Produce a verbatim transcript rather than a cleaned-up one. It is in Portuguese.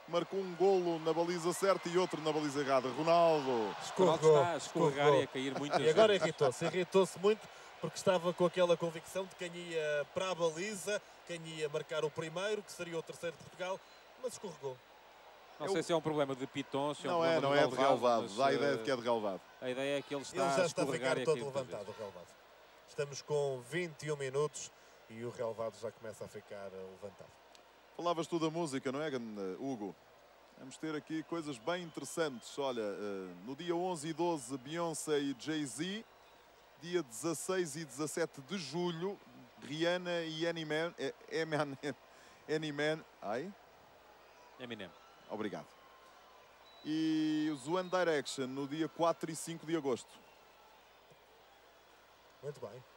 marcou um golo na baliza certa e outro na baliza errada. Ronaldo. Escorregou, Ronaldo está a escorregar escorregou. e a cair muitas E agora vezes. irritou-se, irritou-se muito porque estava com aquela convicção de quem ia para a baliza, quem ia marcar o primeiro, que seria o terceiro de Portugal, mas escorregou. Não Eu... sei se é um problema de Piton, se é um não é, problema não de é de relevado. mas, Dá a ideia de que é de relevado. A ideia é que ele está Ele já a está a escorregar ficar e todo cair muitas levantado, vezes. o relevado. Estamos com vinte e um minutos e o relevado já começa a ficar levantado. Falavas tu da música, não é, Hugo? Vamos ter aqui coisas bem interessantes. Olha, no dia onze e doze, Beyoncé e Jay-Z. Dia dezasseis e dezassete de julho, Rihanna e Eminem. Eminem. Eminem. Ai? Eminem. Obrigado. E os One Direction no dia quatro e cinco de agosto. Muito bem.